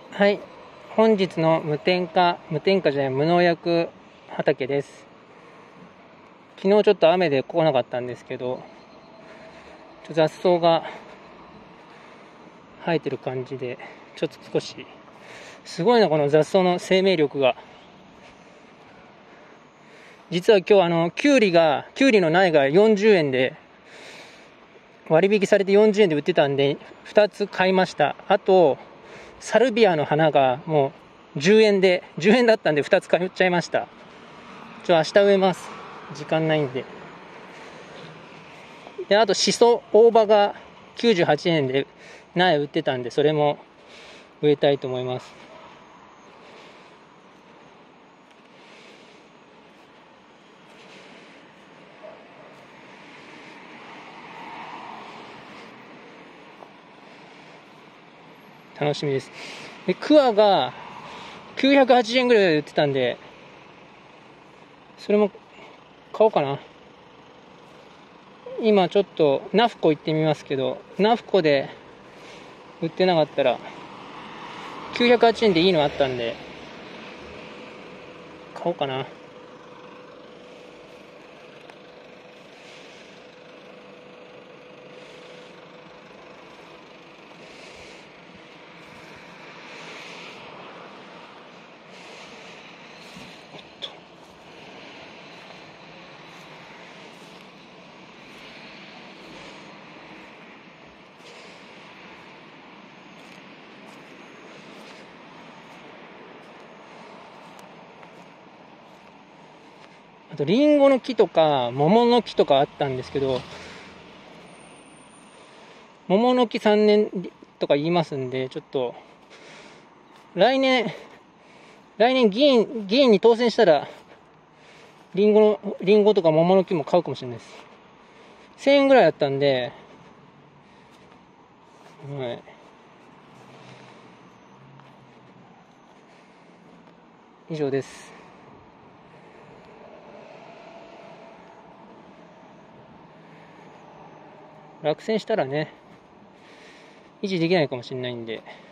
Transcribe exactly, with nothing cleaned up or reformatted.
はい、本日の無添加、無添加じゃない無農薬畑です。昨日ちょっと雨で来なかったんですけど、雑草が生えてる感じで、ちょっと少し、すごいな、この雑草の生命力が。実は今日あの、きゅうりが、きゅうりの苗がよんじゅうえんで、割引されてよんじゅうえんで売ってたんで、ふたつ買いました。あと、サルビアの花がもうじゅうえんで、じゅうえんだったんでふたつ買っちゃいました。ちょ、明日植えます。時間ないんで。で、あと、シソ、大葉がきゅうじゅうはちえんで苗売ってたんで、それも植えたいと思います。楽しみです。で、クワがきゅうひゃくはちじゅうえんぐらいで売ってたんで、それも買おうかな。今ちょっとナフコ行ってみますけど、ナフコで売ってなかったらきゅうひゃくはちえんでいいのあったんで買おうかな。あとリンゴの木とか桃の木とかあったんですけど、桃の木さんねんとか言いますんで、ちょっと来年来年議員議員に当選したらリンゴのリンゴとか桃の木も買うかもしれないです。せんえんぐらいだったんで、はい、以上です。落選したらね維持できないかもしれないんで。